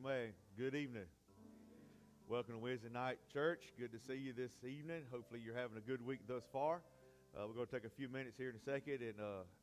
Amen. Good evening. Welcome to Wednesday Night Church. Good to see you this evening. Hopefully you're having a good week thus far. We're going to take a few minutes here in a second and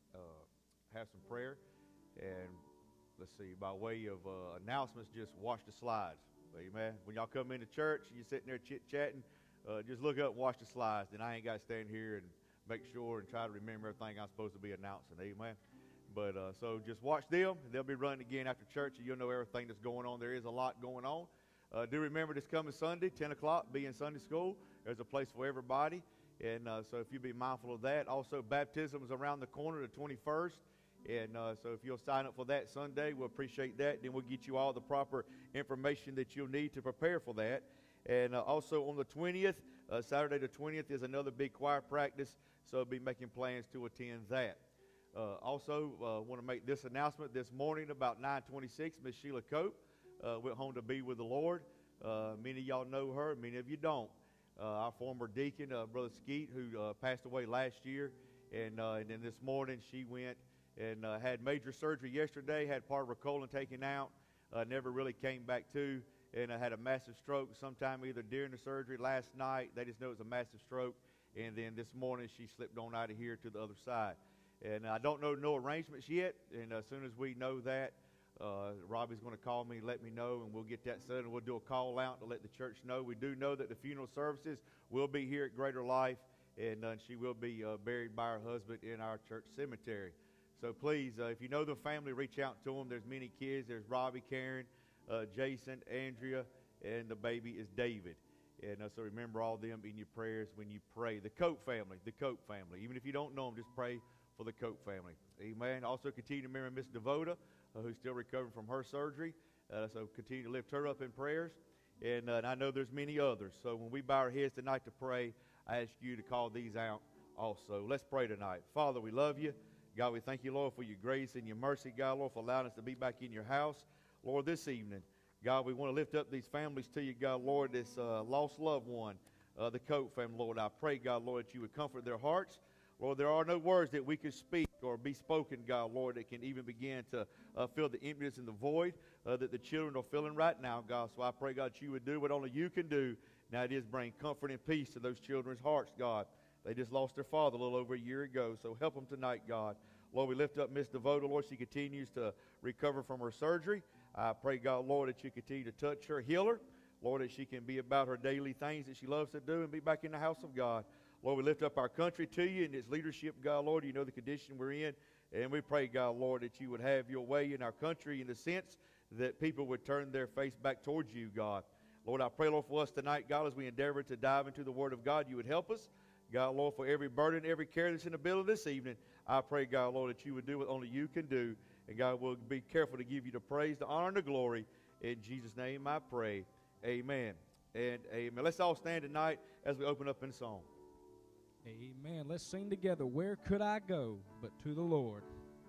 have some prayer. And let's see, by way of announcements, just watch the slides. Amen. When y'all come into church, you're sitting there chit-chatting, just look up and watch the slides. Then I ain't got to stand here and make sure and try to remember everything I'm supposed to be announcing. Amen. But so just watch them. They'll be running again after church, and you'll know everything that's going on. There is a lot going on. Do remember this coming Sunday, 10 o'clock, be in Sunday school. There's a place for everybody. And so if you be mindful of that. Also, baptism is around the corner, the 21st. And so if you'll sign up for that Sunday, we'll appreciate that. Then we'll get you all the proper information that you'll need to prepare for that. And also on the 20th, Saturday the 20th, is another big choir practice. So we'll be making plans to attend that. Also, want to make this announcement this morning about 9:26. Miss Sheila Cope went home to be with the Lord. Many of y'all know her, many of you don't. Our former deacon, Brother Skeet, who passed away last year, and then this morning she went and had major surgery yesterday, had part of her colon taken out, never really came back to, and had a massive stroke sometime either during the surgery last night. They just know it was a massive stroke, and then this morning she slipped on out of here to the other side. And I don't know no arrangements yet, and as soon as we know that, Robbie's going to call me, let me know, and we'll get that set, and we'll do a call out to let the church know. We do know that the funeral services will be here at Greater Life, and she will be buried by her husband in our church cemetery. So please, if you know the family, reach out to them. There's many kids. There's Robbie, Karen, Jason, Andrea, and the baby is David. And so remember all them in your prayers when you pray. The Cope family. Even if you don't know them, just pray for the Cope family. Amen. Also continue to remember Miss Devota, who's still recovering from her surgery. So continue to lift her up in prayers. And I know there's many others. So when we bow our heads tonight to pray, I ask you to call these out also. Let's pray tonight. Father, we love you. God, we thank you, Lord, for your grace and your mercy, God, Lord, for allowing us to be back in your house. Lord, this evening, God, we want to lift up these families to you, God, Lord, this lost loved one, the Cope family, Lord. I pray, God, Lord, that you would comfort their hearts. Lord, there are no words that we can speak or be spoken, God, Lord, that can even begin to fill the emptiness and the void that the children are feeling right now, God. So I pray, God, that you would do what only you can do. Now it is bring comfort and peace to those children's hearts, God. They just lost their father a little over a year ago, so help them tonight, God. Lord, we lift up Miss Devota, Lord. She continues to recover from her surgery. I pray, God, Lord, that you continue to touch her, heal her. Lord, that she can be about her daily things that she loves to do and be back in the house of God. Lord, we lift up our country to you and its leadership, God, Lord. You know the condition we're in. And we pray, God, Lord, that you would have your way in our country in the sense that people would turn their face back towards you, God. Lord, I pray, Lord, for us tonight, God, as we endeavor to dive into the Word of God, you would help us. God, Lord, for every burden, every care that's in the building this evening, I pray, God, Lord, that you would do what only you can do. And, God, we'll be careful to give you the praise, the honor, and the glory. In Jesus' name I pray. Amen and amen. Let's all stand tonight as we open up in song. Amen. Let's sing together. Where could I go but to the Lord?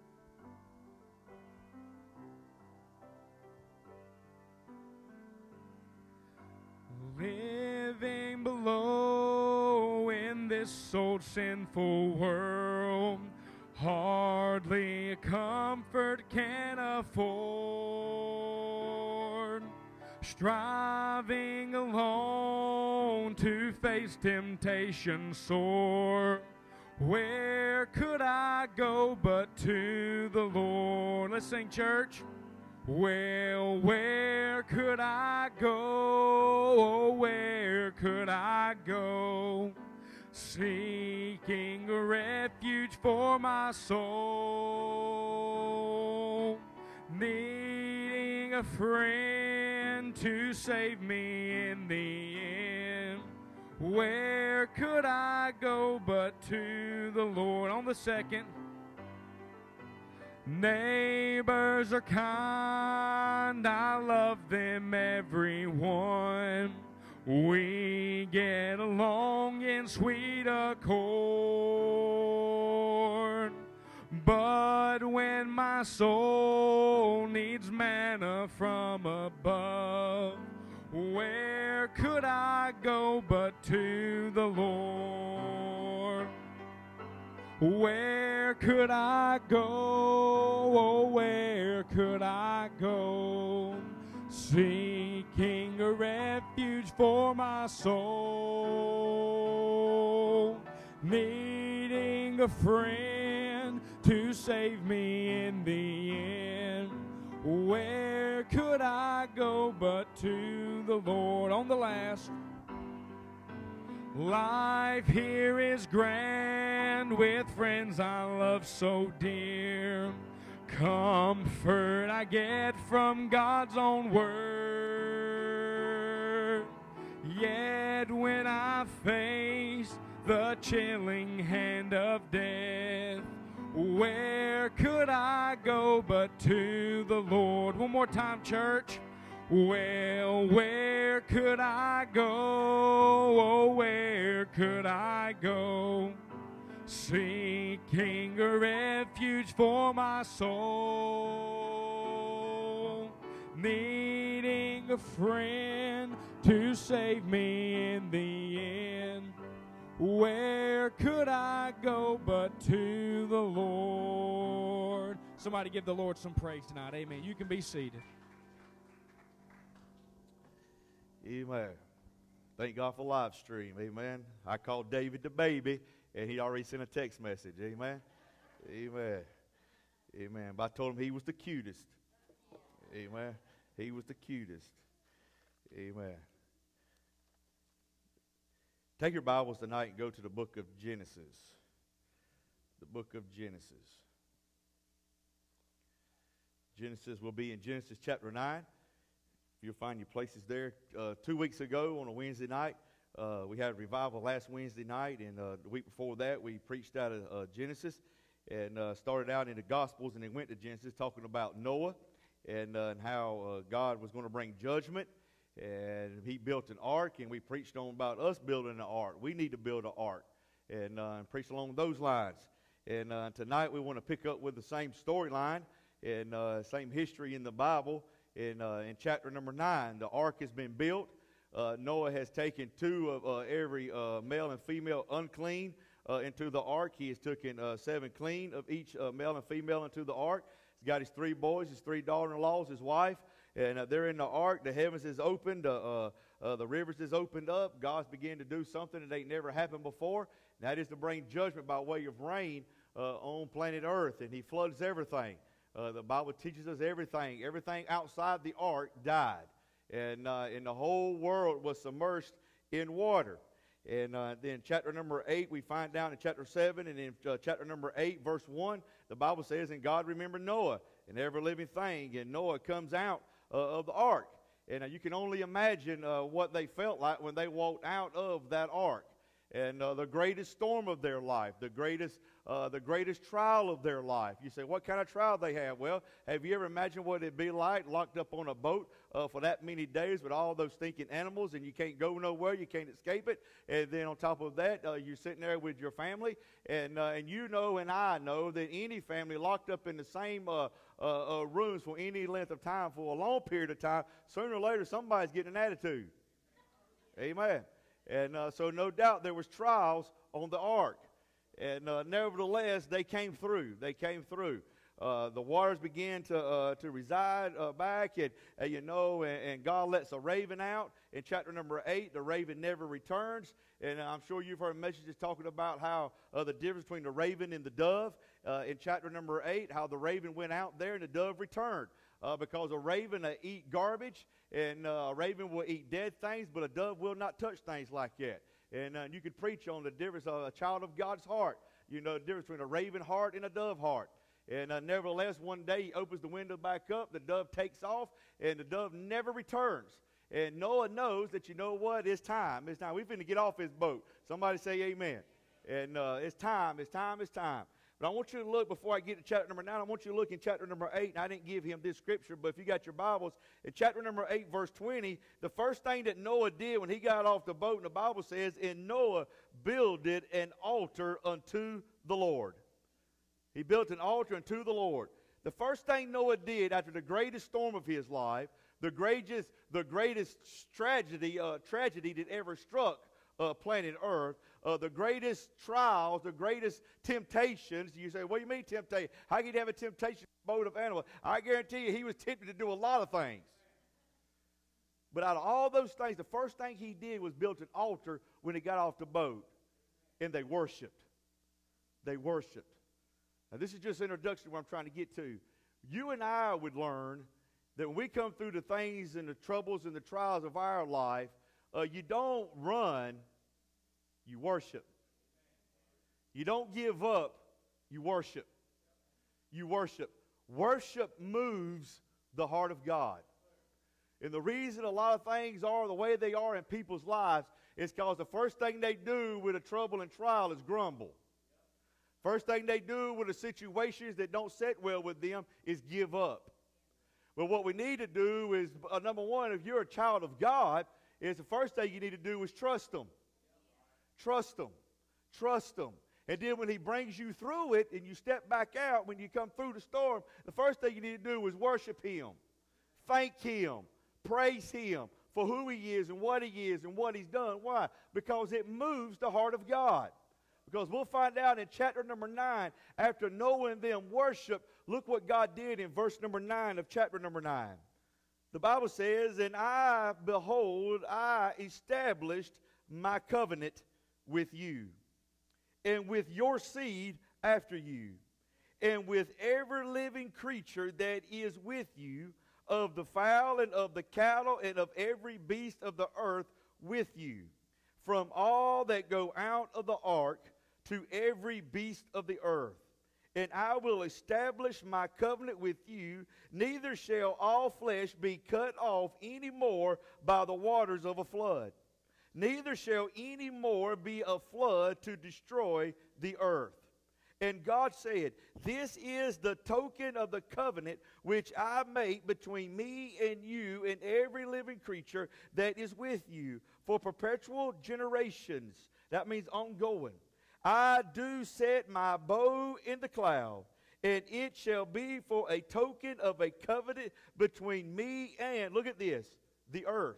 Living below in this old sinful world, hardly a comfort can afford. Striving alone to face temptation sore. Where could I go but to the Lord? Let's sing, church. Well, where could I go? Oh, where could I go? Seeking a refuge for my soul. Needing a friend to save me in the end. Where could I go but to the Lord? On the second. Neighbors are kind, I love them everyone. We get along in sweet accord. But when my soul needs manna from above, where could I go but to the Lord? Where could I go? Oh, where could I go? seeking a refuge for my soul, needing a friend to save me in the end. Where could I go but to the Lord? On the last, life here is grand with friends I love so dear. Comfort I get from God's own word. Yet when I face the chilling hand of death, where could I go but to the Lord? One more time, church. Well, where could I go? Oh, where could I go? Seeking a refuge for my soul, needing a friend to save me in the end. Where could I go but to the Lord? Somebody give the Lord some praise tonight. Amen. You can be seated. Amen. Thank God for live stream. Amen. I called David the baby, and he already sent a text message. Amen. Amen. Amen. But I told him he was the cutest. Amen. He was the cutest. Amen. Take your Bibles tonight and go to the book of Genesis. The book of Genesis. Genesis will be in Genesis chapter 9. You'll find your places there. 2 weeks ago on a Wednesday night, we had a revival last Wednesday night, and the week before that we preached out of Genesis and started out in the Gospels and then went to Genesis talking about Noah and how God was going to bring judgment. And he built an ark, and we preached on about us building an ark. We need to build an ark, and preach along those lines. And tonight we want to pick up with the same storyline and same history in the Bible. In chapter number 9, the ark has been built. Noah has taken two of every male and female unclean into the ark. He has taken 7 clean of each male and female into the ark. He's got his 3 boys, his 3 daughter-in-laws, his wife. And they're in the ark. The heavens is opened. The rivers is opened up. God's began to do something that ain't never happened before. And that is to bring judgment by way of rain on planet Earth. And he floods everything. The Bible teaches us everything. Everything outside the ark died. And the whole world was submerged in water. And then chapter number 8, we find down in chapter 7 and in chapter number 8, verse 1, the Bible says, and God remembered Noah and every living thing. And Noah comes out of the ark. And you can only imagine what they felt like when they walked out of that ark. And the greatest storm of their life, the greatest trial of their life. You say, what kind of trial they have? Well, have you ever imagined what it'd be like locked up on a boat for that many days with all those stinking animals, and you can't go nowhere, you can't escape it, and then on top of that, you're sitting there with your family, and you know and I know that any family locked up in the same rooms for any length of time, for a long period of time, sooner or later somebody's getting an attitude. Amen. And so no doubt there was trials on the ark. And nevertheless, they came through. They came through. The waters began to reside back, and God lets a raven out. In chapter number 8, the raven never returns. And I'm sure you've heard messages talking about how the difference between the raven and the dove. In chapter number 8, how the raven went out there and the dove returned. Because a raven eat garbage, and a raven will eat dead things, but a dove will not touch things like that. And you could preach on the difference of a child of God's heart. You know the difference between a raven heart and a dove heart. And nevertheless, one day he opens the window back up, the dove takes off, and the dove never returns. And Noah knows that, you know what, it's time. It's time. We're finna get off his boat. Somebody say amen. And it's time. But I want you to look, before I get to chapter number 9, I want you to look in chapter number 8, and I didn't give him this scripture, but if you got your Bibles, in chapter number 8, verse 20, the first thing that Noah did when he got off the boat, and the Bible says, and Noah builded an altar unto the Lord. He built an altar unto the Lord. The first thing Noah did after the greatest storm of his life, the greatest tragedy that ever struck planet Earth, the greatest trials, the greatest temptations. You say, what do you mean temptation? How can you have a temptation in a boat of animals? I guarantee you he was tempted to do a lot of things. But out of all those things, the first thing he did was built an altar when he got off the boat. And they worshiped. They worshiped. Now, this is just an introduction to what I'm trying to get to. You and I would learn that when we come through the things and the troubles and the trials of our life, you don't run, you worship. You don't give up, you worship. You worship. Worship moves the heart of God. And the reason a lot of things are the way they are in people's lives is because the first thing they do with a trouble and trial is grumble. First thing they do with the situations that don't sit well with them is give up. But what we need to do is, number one, if you're a child of God, is the first thing you need to do is trust Him. Trust Him. Trust Him. And then when He brings you through it and you step back out, when you come through the storm, the first thing you need to do is worship Him. Thank Him. Praise Him for who He is and what He's done. Why? Because it moves the heart of God. Because we'll find out in chapter number 9, after Noah and them worship, look what God did in verse number 9 of chapter number 9. The Bible says, and I, behold, I established my covenant with you, and with your seed after you, and with every living creature that is with you, of the fowl and of the cattle and of every beast of the earth with you, from all that go out of the ark to every beast of the earth. And I will establish my covenant with you, neither shall all flesh be cut off any more by the waters of a flood. Neither shall any more be a flood to destroy the earth. And God said, this is the token of the covenant which I make between me and you and every living creature that is with you for perpetual generations. That means ongoing. I do set my bow in the cloud, and it shall be for a token of a covenant between me and, look at this, the earth.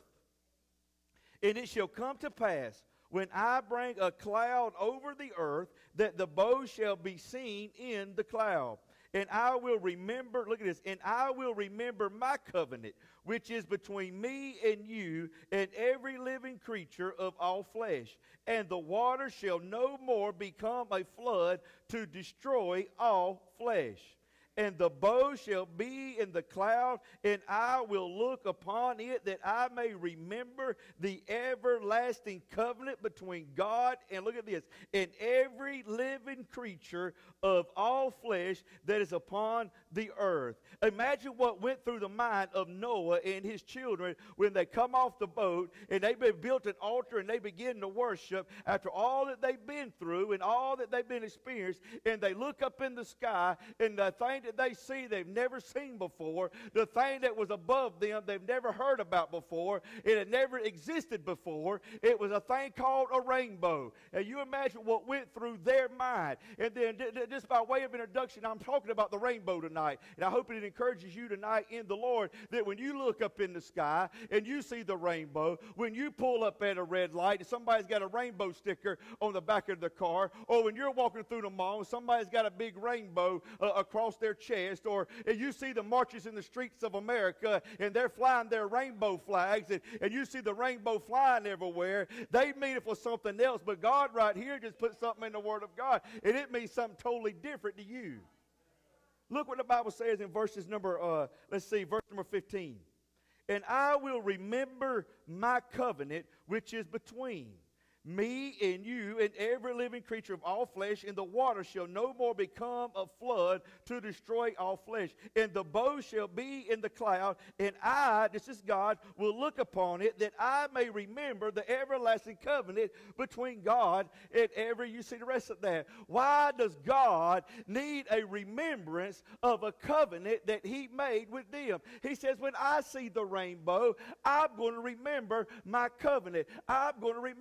And it shall come to pass, when I bring a cloud over the earth, that the bow shall be seen in the cloud. And I will remember, look at this, and I will remember my covenant, which is between me and you and every living creature of all flesh. And the water shall no more become a flood to destroy all flesh. And the bow shall be in the cloud, and I will look upon it, that I may remember the everlasting covenant between God, and look at this, and every living creature of all flesh that is upon the earth. Imagine what went through the mind of Noah and his children when they come off the boat, and they've been built an altar, and they begin to worship after all that they've been through and all that they've been experienced, and they look up in the sky, and the thing that they see they've never seen before, the thing that was above them they've never heard about before, it had never existed before. It was a thing called a rainbow. And you imagine what went through their mind. And then just by way of introduction, I'm talking about the rainbow tonight, and I hope it encourages you tonight in the Lord that when you look up in the sky and you see the rainbow, when you pull up at a red light and somebody's got a rainbow sticker on the back of the car, or when you're walking through the mall and somebody's got a big rainbow across their chest, or you see the marches in the streets of America and they're flying their rainbow flags, and you see the rainbow flying everywhere, they mean it for something else, but God right here just put something in the Word of God, and it means something totally different to you. Look what the Bible says in verse number 15. And I will remember my covenant, which is between me and you and every living creature of all flesh, and the water shall no more become a flood to destroy all flesh. And the bow shall be in the cloud, and I, this is God, will look upon it, that I may remember the everlasting covenant between God and every, you see the rest of that. Why does God need a remembrance of a covenant that He made with them? He says, when I see the rainbow, I'm going to remember my covenant. I'm going to remember why.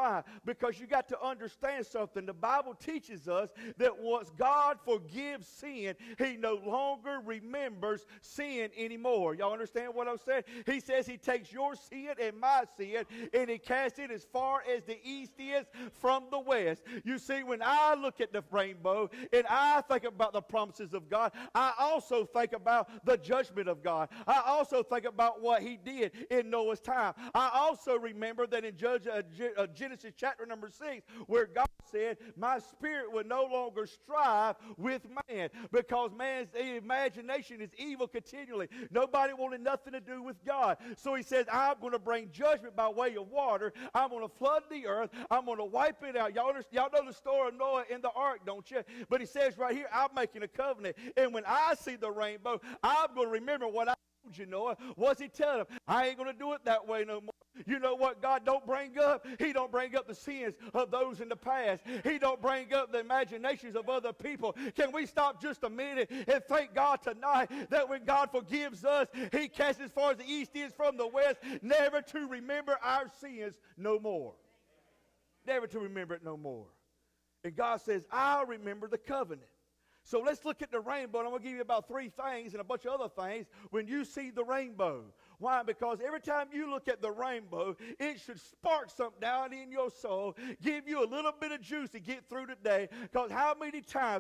Why? Because you got to understand something. The Bible teaches us that once God forgives sin, he no longer remembers sin anymore. Y'all understand what I'm saying? He says he takes your sin and my sin and he casts it as far as the east is from the west. You see, when I look at the rainbow and I think about the promises of God, I also think about the judgment of God. I also think about what he did in Noah's time. I also remember that in Genesis chapter number 6, where God said, my spirit will no longer strive with man, because man's imagination is evil continually. Nobody wanted nothing to do with God. So he says, I'm going to bring judgment by way of water. I'm going to flood the earth. I'm going to wipe it out. Y'all know the story of Noah in the ark, don't you? But he says right here, I'm making a covenant. And when I see the rainbow, I'm going to remember what I told you, Noah. What's he telling him? I ain't going to do it that way no more. You know what God don't bring up? He don't bring up the sins of those in the past. He don't bring up the imaginations of other people. Can we stop just a minute and thank God tonight that when God forgives us, he casts as far as the east is from the west, never to remember our sins no more. Never to remember it no more. And God says, I'll remember the covenant. So let's look at the rainbow, and I'm going to give you about 3 things and a bunch of other things when you see the rainbow. Why? Because every time you look at the rainbow, it should spark something down in your soul, give you a little bit of juice to get through today. Because how many times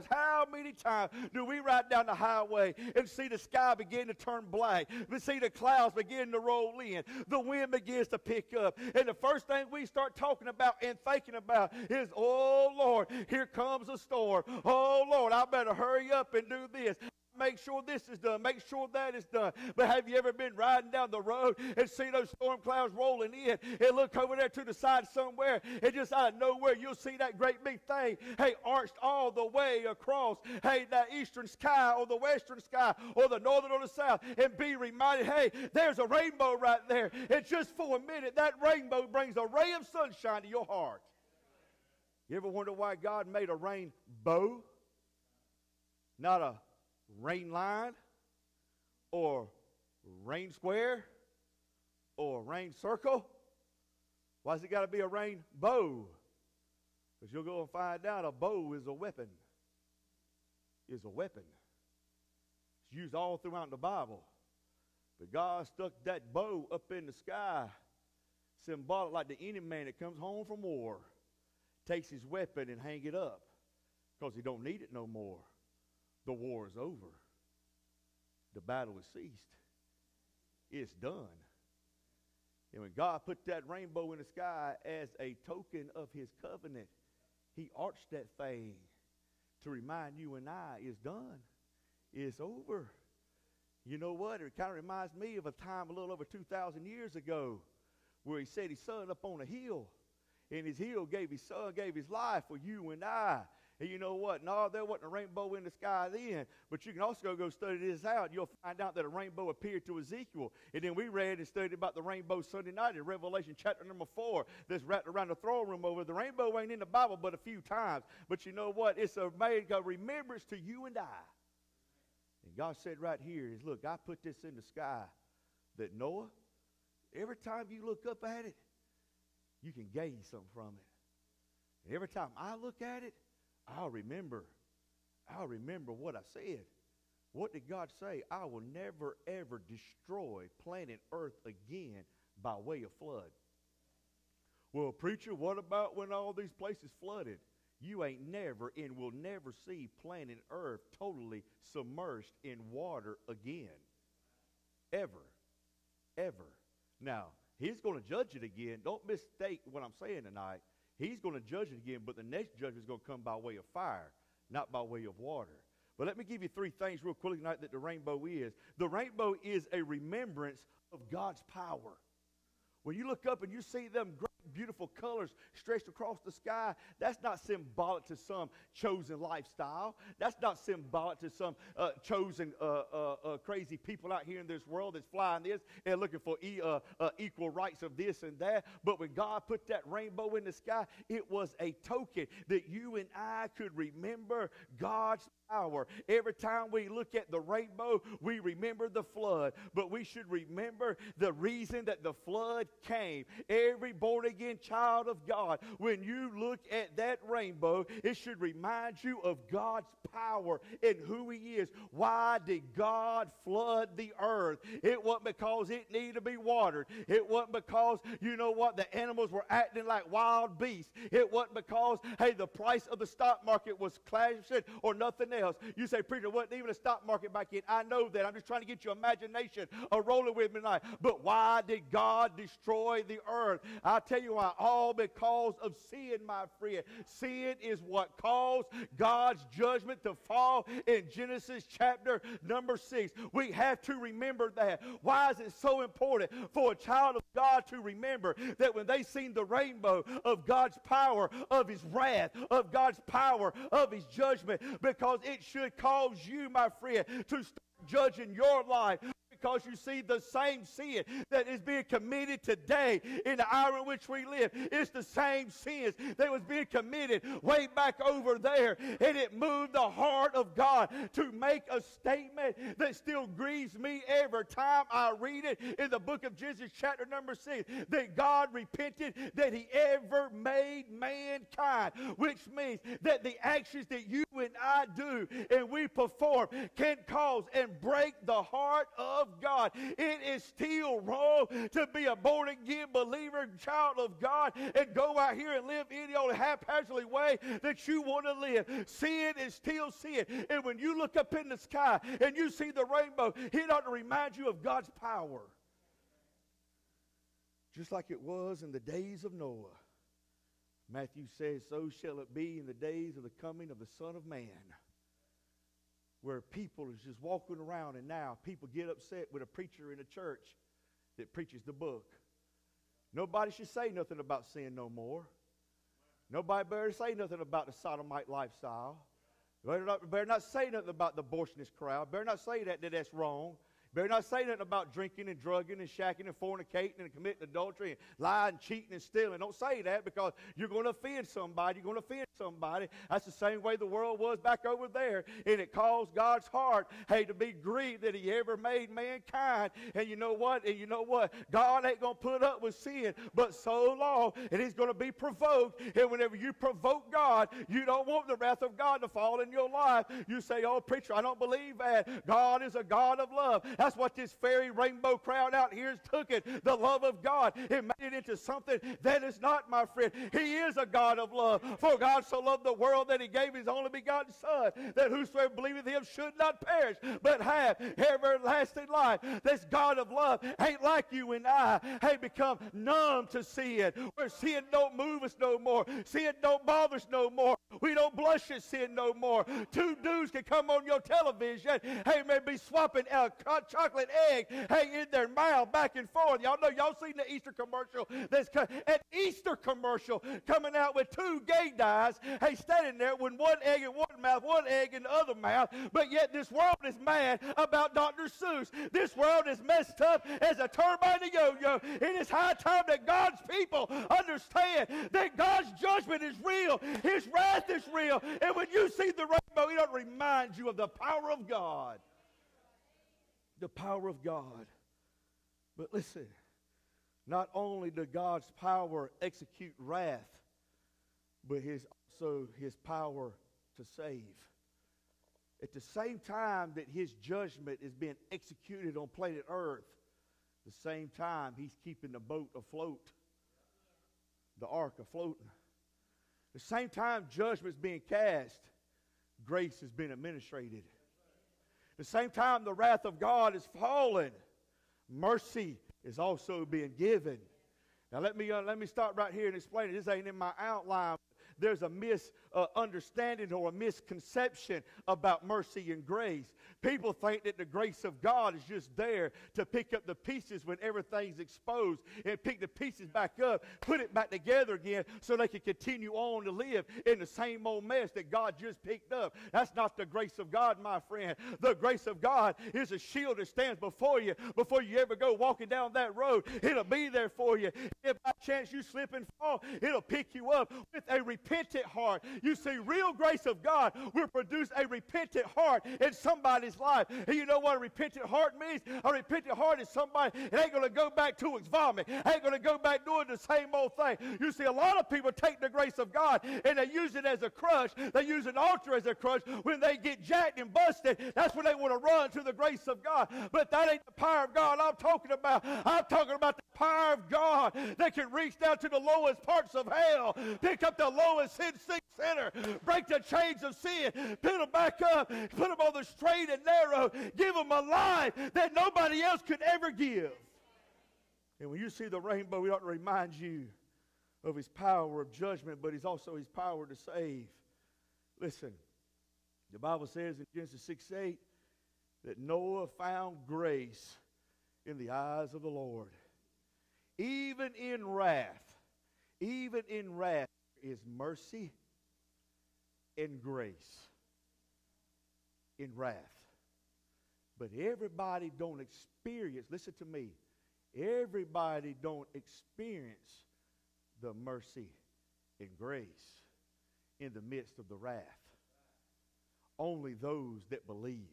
do we ride down the highway and see the sky begin to turn black? We see the clouds begin to roll in. The wind begins to pick up. And the first thing we start talking about and thinking about is, oh, Lord, here comes a storm. Oh, Lord, I better hurry up and do this. Make sure this is done. Make sure that is done. But have you ever been riding down the road and see those storm clouds rolling in and look over there to the side somewhere and just out of nowhere you'll see that great big thing, hey, arched all the way across, hey, that eastern sky or the western sky or the northern or the south, and be reminded, hey, there's a rainbow right there. And just for a minute, that rainbow brings a ray of sunshine to your heart. You ever wonder why God made a rainbow? Not a rain line or rain square or rain circle? Why's it got to be a rainbow? Because you'll go and find out a bow is a weapon. Is a weapon. It's used all throughout the Bible. But God stuck that bow up in the sky, symbolic like the enemy man that comes home from war, takes his weapon and hang it up because he don't need it no more. The war is over. The battle is ceased. It's done. And when God put that rainbow in the sky as a token of his covenant, he arched that thing to remind you and I, it's done. It's over. You know what? It kind of reminds me of a time a little over 2,000 years ago where he set his son up on a hill. And his hill gave his son, gave his life for you and I. And you know what? No, there wasn't a rainbow in the sky then. But you can also go study this out. You'll find out that a rainbow appeared to Ezekiel. And then we read and studied about the rainbow Sunday night in Revelation chapter number 4 that's wrapped around the throne room over. The rainbow ain't in the Bible but a few times. But you know what? It's a remembrance to you and I. And God said right here is, look, I put this in the sky that Noah, every time you look up at it, you can gain something from it. And every time I look at it, I'll remember what I said. What did God say? I will never, ever destroy planet Earth again by way of flood. Well, preacher, what about when all these places flooded? You ain't never and will never see planet Earth totally submerged in water again. Ever. Ever. Now, he's going to judge it again. Don't mistake what I'm saying tonight. He's going to judge it again, but the next judgment is going to come by way of fire, not by way of water. But let me give you 3 things real quickly tonight that the rainbow is. The rainbow is a remembrance of God's power. When you look up and you see them great, beautiful colors stretched across the sky, that's not symbolic to some chosen lifestyle. That's not symbolic to some chosen crazy people out here in this world that's flying this and looking for equal rights of this and that. But when God put that rainbow in the sky, it was a token that you and I could remember God's power. Every time we look at the rainbow, we remember the flood. But we should remember the reason that the flood came. Every born-again child of God, when you look at that rainbow, it should remind you of God's power and who He is. Why did God flood the earth? It wasn't because it needed to be watered. It wasn't because, you know what, the animals were acting like wild beasts. It wasn't because, hey, the price of the stock market was clashing or nothing else. You say, preacher, wasn't even a stock market back then. I know that. I'm just trying to get your imagination rolling with me tonight. But why did God destroy the earth? I'll tell you why. All because of sin, my friend. Sin is what caused God's judgment to fall in Genesis chapter number 6. We have to remember that. Why is it so important for a child of God to remember that when they seen the rainbow of God's power, of His wrath, of God's power, of His judgment? Because it should cause you, my friend, to start judging your life. Because you see, the same sin that is being committed today in the hour in which we live, it's the same sins that was being committed way back over there. And it moved the heart of God to make a statement that still grieves me every time I read it in the book of Genesis chapter number 6, that God repented that He ever made mankind, which means that the actions that you and I do and we perform can cause and break the heart of God. It is still wrong to be a born-again believer, child of God, and go out here and live any old haphazardly way that you want to live. Sin is still sin. And when you look up in the sky and you see the rainbow, it ought to remind you of God's power. Just like it was in the days of Noah. Matthew says, so shall it be in the days of the coming of the Son of Man. Where people is just walking around, and now people get upset with a preacher in a church that preaches the book. Nobody should say nothing about sin no more. Nobody better say nothing about the sodomite lifestyle. Better not say nothing about the abortionist crowd. Better not say that that's wrong. Better not say nothing about drinking and drugging and shacking and fornicating and committing adultery and lying, cheating, and stealing. Don't say that, because you're going to offend somebody. You're going to offend somebody. That's the same way the world was back over there. And it caused God's heart, hey, to be grieved that He ever made mankind. And you know what? God ain't going to put up with sin but so long. And He's going to be provoked. And whenever you provoke God, you don't want the wrath of God to fall in your life. You say, oh, preacher, I don't believe that. God is a God of love. That's what this fairy rainbow crowd out here has took it. The love of God. It made it into something that is not, my friend. He is a God of love. For God so loved the world that He gave His only begotten Son, that whosoever believeth Him should not perish, but have everlasting life. This God of love ain't like you and I. Hey, become numb to sin. Where sin don't move us no more. Sin don't bother us no more. We don't blush at sin no more. Two dudes can come on your television. Hey, maybe swapping chocolate egg, hey, in their mouth back and forth. Y'all know, y'all seen the Easter commercial? There's an Easter commercial coming out with two gay guys, hey, standing there with one egg in one mouth, one egg in the other mouth. But yet this world is mad about Dr. Seuss. This world is messed up as a turbine and yo-yo. It is high time that God's people understand that God's judgment is real. His wrath is real. And when you see the rainbow, it ought to remind you of the power of God. The power of God. But listen, not only does God's power execute wrath, but also His power to save. At the same time that His judgment is being executed on planet Earth, the same time He's keeping the boat afloat, the ark afloat. The same time judgment is being cast, grace has been administrated. The same time the wrath of God is fallen, mercy is also being given. Now let me start right here and explain it. This ain't in my outline. There's a misunderstanding or a misconception about mercy and grace. People think that the grace of God is just there to pick up the pieces when everything's exposed and pick the pieces back up, put it back together again so they can continue on to live in the same old mess that God just picked up. That's not the grace of God, my friend. The grace of God is a shield that stands before you ever go walking down that road. It'll be there for you. If by chance you slip and fall, it'll pick you up with a repentant repentant heart. You see, real grace of God will produce a repentant heart in somebody's life. And you know what a repentant heart means? A repentant heart is somebody that ain't going to go back to its vomit, ain't going to go back doing the same old thing. You see, a lot of people take the grace of God and they use it as a crutch. They use an altar as a crutch. When they get jacked and busted, that's when they want to run to the grace of God. But that ain't the power of God I'm talking about. I'm talking about the power of God that can reach down to the lowest parts of hell, pick up the lowest sick sinner, break the chains of sin, put them back up, put them on the straight and narrow, give them a life that nobody else could ever give. And when you see the rainbow, it ought to remind you of his power of judgment, but he's also his power to save. Listen, the Bible says in Genesis 6:8 that Noah found grace in the eyes of the Lord. Even in wrath is mercy and grace in wrath. But everybody don't experience, listen to me, everybody don't experience the mercy and grace in the midst of the wrath. Only those that believe.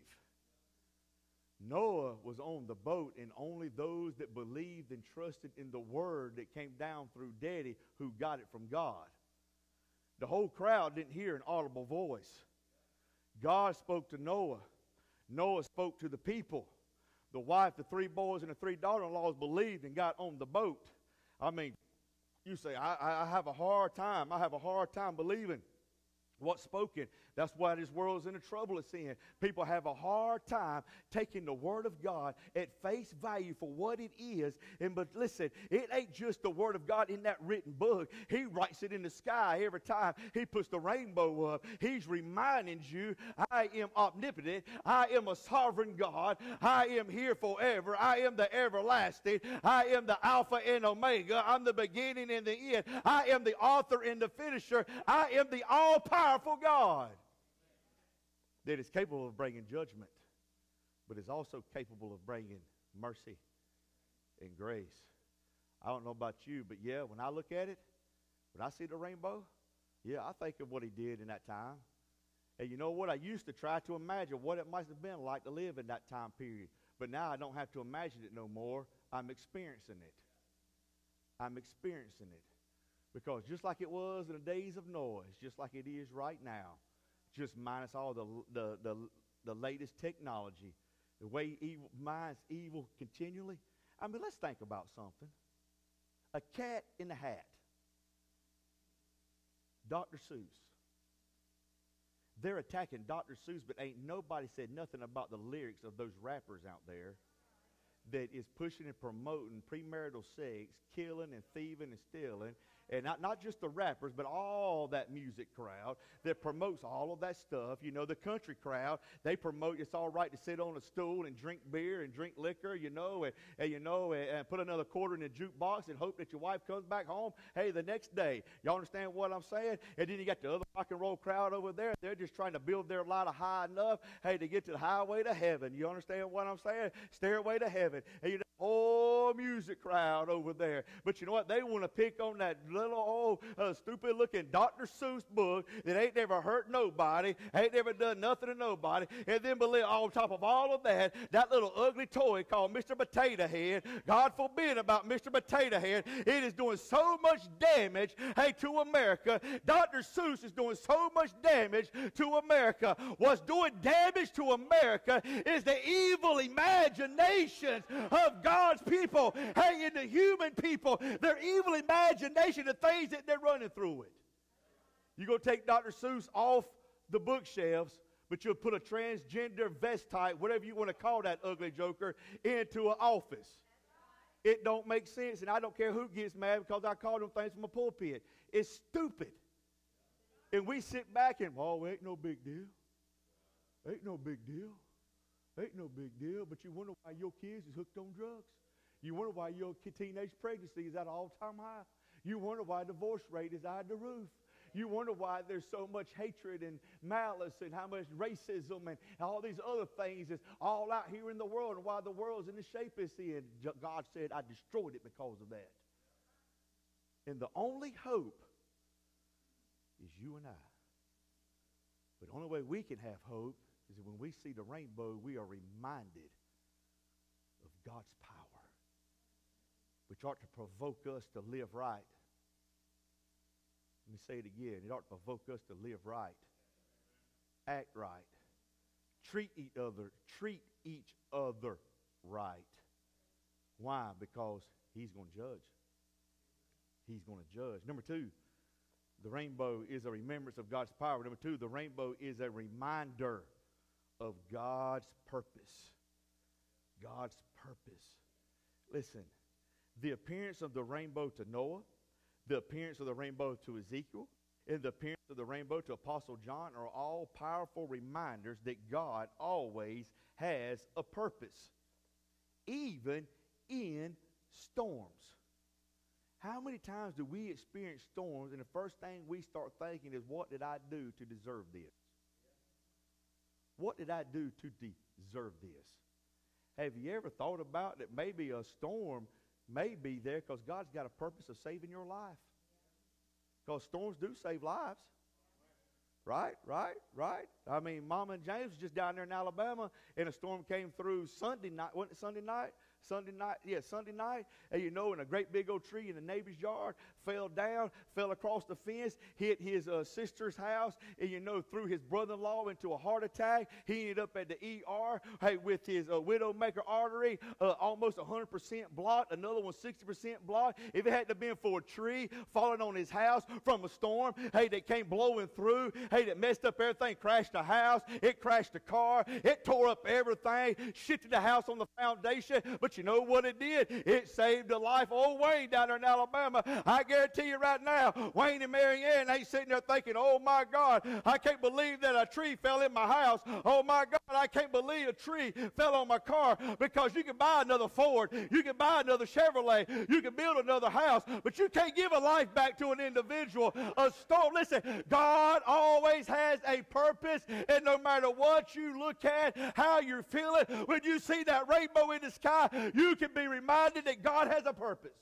Noah was on the boat, and only those that believed and trusted in the word that came down through Daddy who got it from God. The whole crowd didn't hear an audible voice. God spoke to Noah. Noah spoke to the people. The wife, the 3 boys, and the 3 daughter-in-laws believed and got on the boat. I mean, you say, I have a hard time. I have a hard time believing what's spoken. That's why this world's in the trouble it's in. People have a hard time taking the Word of God at face value for what it is. But listen, it ain't just the Word of God in that written book. He writes it in the sky every time he puts the rainbow up. He's reminding you, I am omnipotent. I am a sovereign God. I am here forever. I am the everlasting. I am the Alpha and Omega. I'm the beginning and the end. I am the author and the finisher. I am the all-powerful God that is capable of bringing judgment, but is also capable of bringing mercy and grace. I don't know about you, but yeah, when I look at it, when I see the rainbow, yeah, I think of what he did in that time. And you know what? I used to try to imagine what it must have been like to live in that time period. But now I don't have to imagine it no more. I'm experiencing it. I'm experiencing it. Because just like it was in the days of Noah, it's just like it is right now. Just minus all the latest technology, the way evil minds evil continually. I mean, let's think about something. A cat in a hat. Dr. Seuss. They're attacking Dr. Seuss, but ain't nobody said nothing about the lyrics of those rappers out there that is pushing and promoting premarital sex, killing and thieving and stealing. And not just the rappers, but all that music crowd that promotes all of that stuff. You know, the country crowd, they promote it's all right to sit on a stool and drink beer and drink liquor, and put another quarter in the jukebox and hope that your wife comes back home, hey, the next day. Y'all understand what I'm saying? And then you got the other rock and roll crowd over there. They're just trying to build their ladder high enough, hey, to get to the highway to heaven. You understand what I'm saying? Stairway to heaven. And you know, whole music crowd over there. But you know what? They want to pick on that little old stupid-looking Dr. Seuss book that ain't never hurt nobody, ain't never done nothing to nobody, and then believe on top of all of that, that little ugly toy called Mr. Potato Head, God forbid about Mr. Potato Head, it is doing so much damage, hey, to America. Dr. Seuss is doing so much damage to America. What's doing damage to America is the evil imaginations of God's people, hey, in the human people, their evil imagination, the things that they're running through it. You're going to take Dr. Seuss off the bookshelves, but you'll put a transgender vest type, whatever you want to call that ugly joker, into an office. It don't make sense, and I don't care who gets mad because I call them things from a pulpit. It's stupid. And we sit back and, oh, ain't no big deal. Ain't no big deal. Ain't no big deal. But you wonder why your kids is hooked on drugs. You wonder why your teenage pregnancy is at an all-time high. You wonder why divorce rate is out the roof. You wonder why there's so much hatred and malice and how much racism and all these other things is all out here in the world and why the world's in the shape it's in. God said, I destroyed it because of that. And the only hope is you and I. But the only way we can have hope is that when we see the rainbow, we are reminded of God's power, which ought to provoke us to live right. Let me say it again. It ought to provoke us to live right, act right, treat each other right. Why? Because he's going to judge. He's going to judge. Number two, the rainbow is a remembrance of God's power. Number two, the rainbow is a reminder of God's purpose. God's purpose. Listen, the appearance of the rainbow to Noah, the appearance of the rainbow to Ezekiel, and the appearance of the rainbow to Apostle John are all powerful reminders that God always has a purpose, even in storms. How many times do we experience storms and the first thing we start thinking is, what did I do to deserve this? What did I do to deserve this? Have you ever thought about that maybe a storm may be there because God's got a purpose of saving your life? Because storms do save lives. Right? I mean, Mama and James was just down there in Alabama, and a storm came through Sunday night. Wasn't it Sunday night? Sunday night. And you know, and a great big old tree in the neighbor's yard fell down, fell across the fence, hit his sister's house, and you know, threw his brother-in-law into a heart attack. He ended up at the ER, with his widowmaker artery almost 100% blocked, another one 60% blocked. If it hadn't have been for a tree falling on his house from a storm, that came blowing through, that messed up everything, crashed the house, it crashed the car, it tore up everything, shifted the house on the foundation. But you know what it did? It saved the life of old Wayne down there in Alabama. I guarantee you right now, Wayne and Mary Ann ain't sitting there thinking, oh my God, I can't believe that a tree fell in my house. Oh my God, I can't believe a tree fell on my car. Because you can buy another Ford, you can buy another Chevrolet, you can build another house, but you can't give a life back to an individual. A storm, listen, God always has a purpose, and no matter what you look at, how you're feeling, when you see that rainbow in the sky, you can be reminded that God has a purpose.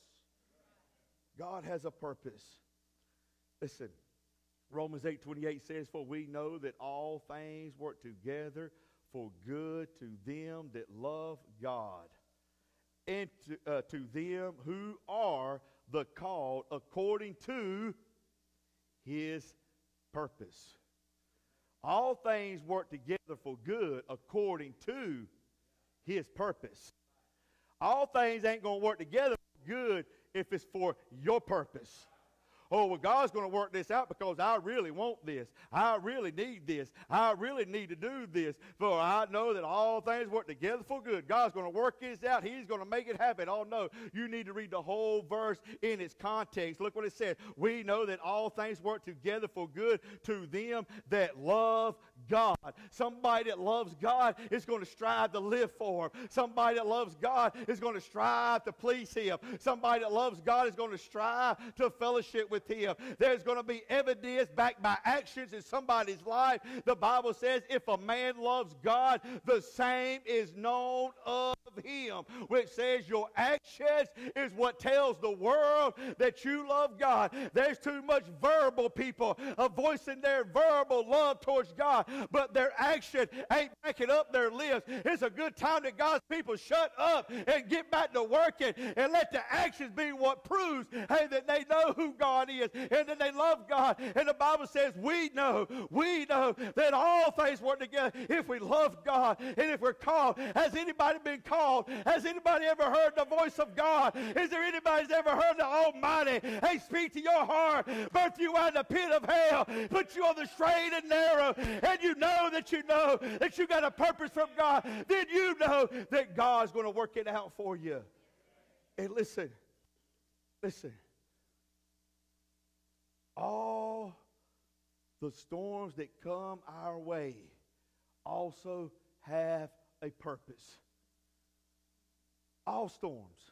God has a purpose. Listen, Romans 8:28 says, for we know that all things work together for good to them that love God, and to them who are the called according to his purpose. All things work together for good according to his purpose. All things ain't going to work together for good if it's for your purpose. Oh, well, God's going to work this out because I really want this. I really need this. I really need to do this. For I know that all things work together for good. God's going to work this out. He's going to make it happen. Oh, no. You need to read the whole verse in its context. Look what it said. We know that all things work together for good to them that love God. Somebody that loves God is going to strive to live for him. Somebody that loves God is going to strive to please him. Somebody that loves God is going to strive to fellowship with him. There's going to be evidence backed by actions in somebody's life. The Bible says if a man loves God, the same is known of him, which says your actions is what tells the world that you love God. There's too much verbal people voicing their verbal love towards God, but their action ain't backing up their lips. It's a good time that God's people shut up and get back to working and let the actions be what proves, that they know who God is and that they love God. And the Bible says we know that all things work together if we love God and if we're called. Has anybody been called? Has anybody ever heard the voice of God? Is there anybody that's ever heard the Almighty speak to your heart, birth you out of the pit of hell, put you on the straight and narrow, and you know that you got a purpose from God? Then you know that God's going to work it out for you. And listen, all the storms that come our way also have a purpose. All storms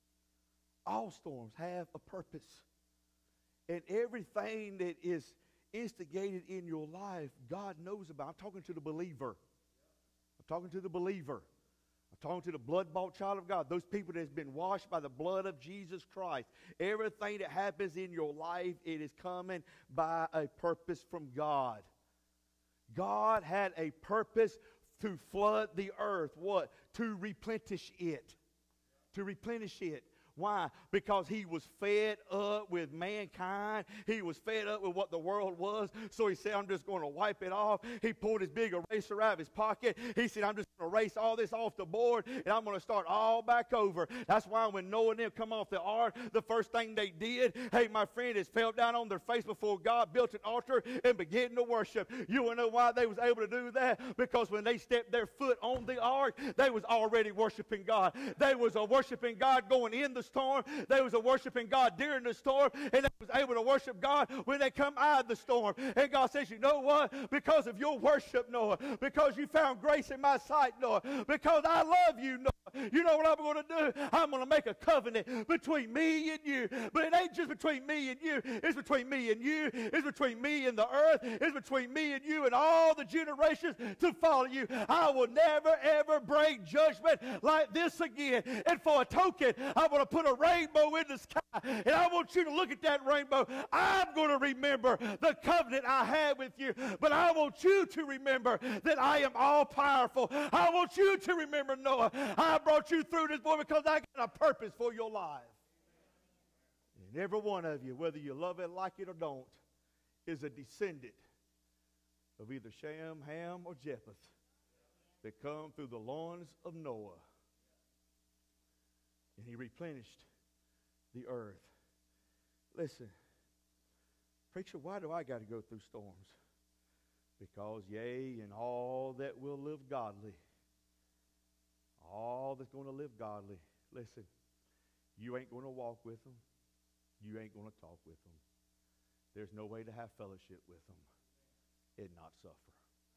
have a purpose. And everything that is instigated in your life, God knows about. I'm talking to the believer. I'm talking to the blood-bought child of God, those people that has been washed by the blood of Jesus Christ. Everything that happens in your life, it is coming by a purpose from God. God had a purpose to flood the earth. What? To replenish it. To replenish it. Why? Because he was fed up with mankind. He was fed up with what the world was. So he said, I'm just going to wipe it off. He pulled his big eraser out of his pocket. He said, I'm just going to erase all this off the board, and I'm going to start all back over. That's why when Noah and them come off the ark, the first thing they did, hey, my friend, is fell down on their face before God, built an altar, and began to worship. You want to know why they was able to do that? Because when they stepped their foot on the ark, they was already worshiping God. They was worshiping God going in the storm. They was worshiping God during the storm, and they was able to worship God when they come out of the storm. And God says, you know what? Because of your worship, Noah, because you found grace in my sight, Noah, because I love you, Noah, you know what I'm going to do? I'm going to make a covenant between me and you. But it ain't just between me and you. It's between me and you. It's between me and the earth. It's between me and you and all the generations to follow you. I will never, ever bring judgment like this again. And for a token, I'm going to put a rainbow in the sky. And I want you to look at that rainbow. I'm going to remember the covenant I had with you. But I want you to remember that I am all powerful. I want you to remember, Noah, I brought you through this, boy, because I got a purpose for your life. And every one of you, whether you love it, like it, or don't, is a descendant of either Shem, Ham, or Japheth that come through the loins of Noah. And he replenished the earth. Listen, preacher, why do I got to go through storms? Because, yea, and all that will live godly, all that's going to live godly, listen, you ain't going to walk with them. You ain't going to talk with them. There's no way to have fellowship with them and not suffer.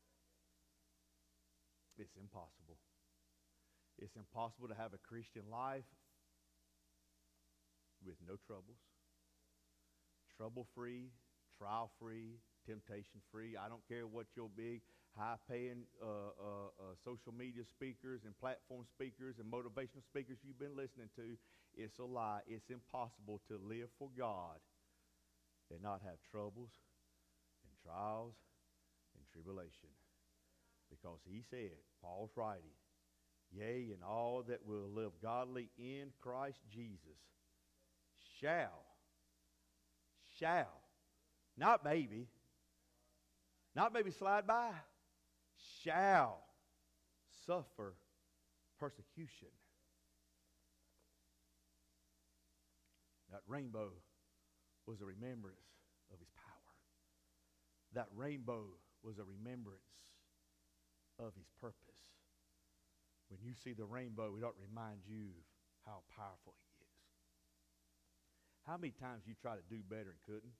It's impossible. It's impossible to have a Christian life with no troubles. Trouble-free, trial-free, temptation-free. I don't care what your big, high-paying social media speakers and platform speakers and motivational speakers you've been listening to. It's a lie. It's impossible to live for God and not have troubles and trials and tribulation. Because he said, Paul's writing, yea, and all that will live godly in Christ Jesus shall, not maybe slide by, shall suffer persecution. That rainbow was a remembrance of his power. That rainbow was a remembrance of his purpose. When you see the rainbow, it ought to remind you how powerful he is. How many times you try to do better and couldn't?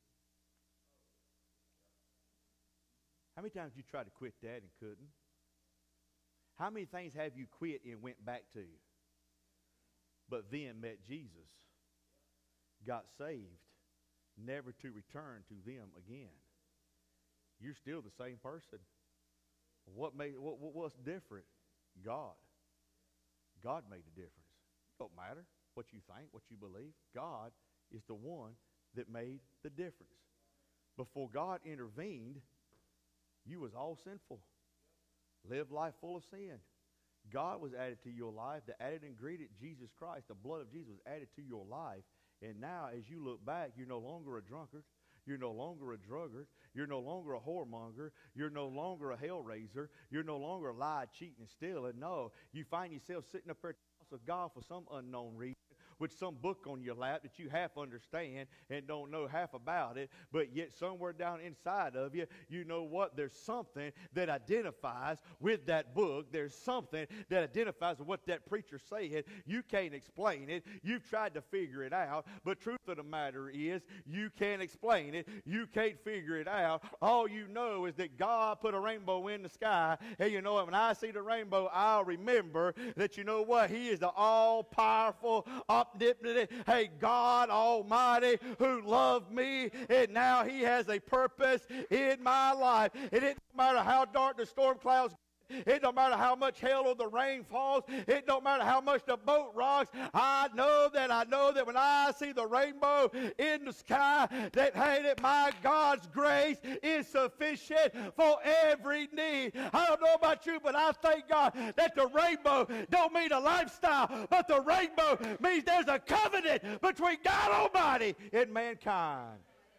How many times you tried to quit that and couldn't? How many things have you quit and went back to? But then met Jesus, got saved, never to return to them again. You're still the same person. What's different? God. God made the difference. It don't matter what you think, what you believe. God is the one that made the difference. Before God intervened, you was all sinful. Lived life full of sin. God was added to your life. The added ingredient, Jesus Christ, the blood of Jesus was added to your life. And now as you look back, you're no longer a drunkard. You're no longer a drunkard. You're no longer a whoremonger. You're no longer a hellraiser. You're no longer a lie, cheating, and stealing. No, you find yourself sitting up there at the house of God for some unknown reason, with some book on your lap that you half understand and don't know half about it, but yet somewhere down inside of you, you know what? There's something that identifies with that book. There's something that identifies with what that preacher said. You can't explain it. You've tried to figure it out, but truth of the matter is you can't explain it. You can't figure it out. All you know is that God put a rainbow in the sky, and you know what? When I see the rainbow, I'll remember that you know what? He is the all-powerful, omnipotent, hey, God Almighty who loved me, and now he has a purpose in my life. And it doesn't matter how dark the storm clouds get, It don't matter how much hail or the rain falls. It don't matter how much the boat rocks. I know that when I see the rainbow in the sky, that, hey, that my God's grace is sufficient for every need. I don't know about you, but I thank God that the rainbow don't mean a lifestyle, but the rainbow means there's a covenant between God Almighty and mankind.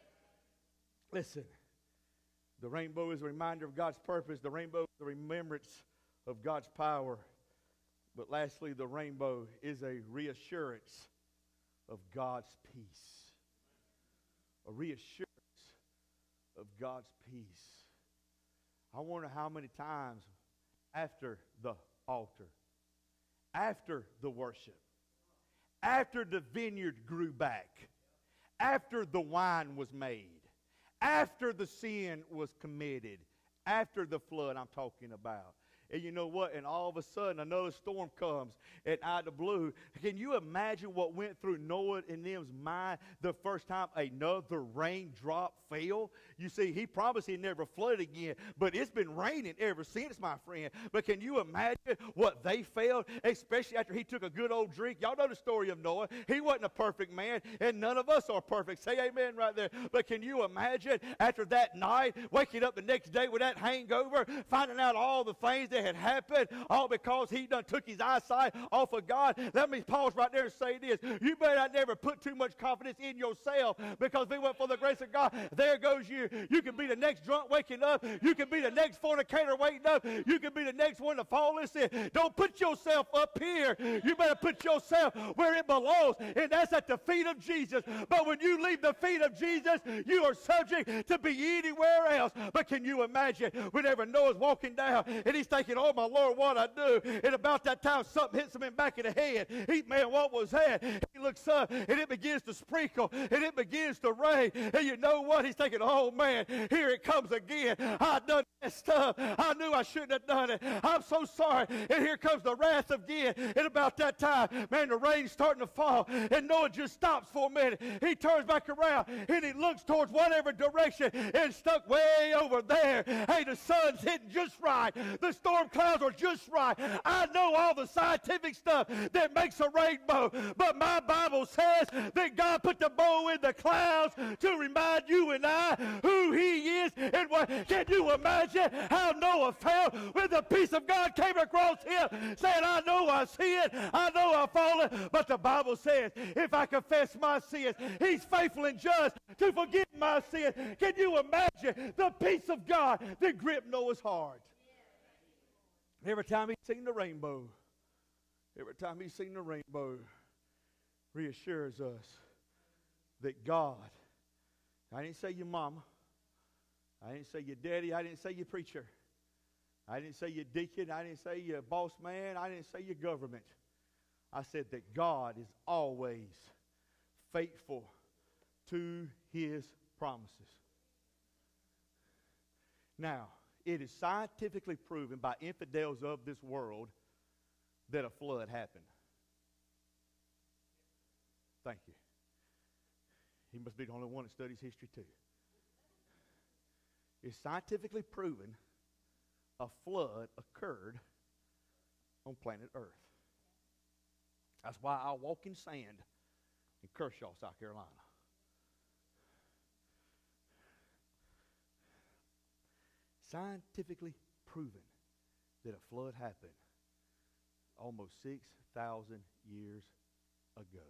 Listen, the rainbow is a reminder of God's purpose. The rainbow is a remembrance of God's power. But lastly, the rainbow is a reassurance of God's peace. A reassurance of God's peace. I wonder how many times after the altar, after the worship, after the vineyard grew back, after the wine was made, after the sin was committed, after the flood I'm talking about. And you know what? And all of a sudden, another storm comes, and out of the blue, can you imagine what went through Noah and them's mind the first time another raindrop fell? You see, he promised he'd never flood again, but it's been raining ever since, my friend. But can you imagine what they felt, especially after he took a good old drink? Y'all know the story of Noah. He wasn't a perfect man, and none of us are perfect. Say amen right there. But can you imagine after that night, waking up the next day with that hangover, finding out all the things that had happened, all because he done took his eyesight off of God? Let me pause right there and say this. You better not never put too much confidence in yourself, because if it went for the grace of God, there goes you. You can be the next drunk waking up. You can be the next fornicator waking up. You can be the next one to fall in sin. Don't put yourself up here. You better put yourself where it belongs, and that's at the feet of Jesus. But when you leave the feet of Jesus, you are subject to be anywhere else. But can you imagine whenever Noah's walking down and he's thinking, oh my Lord, what I do? And about that time, something hits him in the back of the head. Man, what was that? He looks up and it begins to sprinkle and it begins to rain. And you know what? He's thinking, oh man, here it comes again. I done that stuff. I knew I shouldn't have done it. I'm so sorry. And here comes the wrath again. And about that time, man, the rain's starting to fall. And Noah just stops for a minute. He turns back around and he looks towards whatever direction and stuck way over there. Hey, the sun's hitting just right. The storm clouds are just right. I know all the scientific stuff that makes a rainbow, but my Bible says that God put the bow in the clouds to remind you and I who he is and what. Can you imagine how Noah felt when the peace of God came across him, saying, I know I sin, I know I've fallen, but the Bible says if I confess my sins, he's faithful and just to forgive my sins. Can you imagine the peace of God that gripped Noah's heart? Every time he's seen the rainbow, reassures us that God, I didn't say your mama, I didn't say your daddy, I didn't say your preacher, I didn't say your deacon, I didn't say your boss man, I didn't say your government. I said that God is always faithful to his promises. Now, it is scientifically proven by infidels of this world that a flood happened. Thank you. He must be the only one that studies history too. It's scientifically proven a flood occurred on planet Earth. That's why I walk in sand in Kershaw, South Carolina. Scientifically proven that a flood happened almost 6,000 years ago.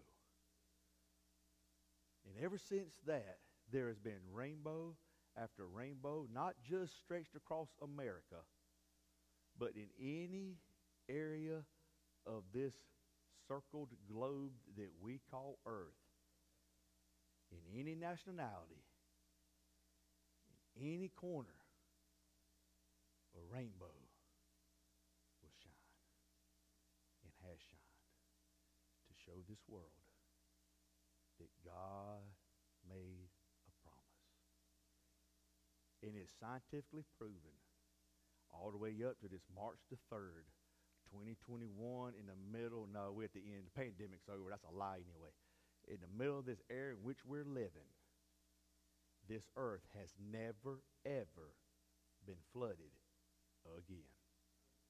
And ever since that, there has been rainbow after rainbow, not just stretched across America, but in any area of this circled globe that we call Earth, in any nationality, in any corner, a rainbow will shine and has shined to show this world that God made a promise. And it's scientifically proven all the way up to this March the 3rd, 2021, in the middle, no, we're at the end, the pandemic's over, that's a lie anyway. In the middle of this area in which we're living, this earth has never, ever been flooded again.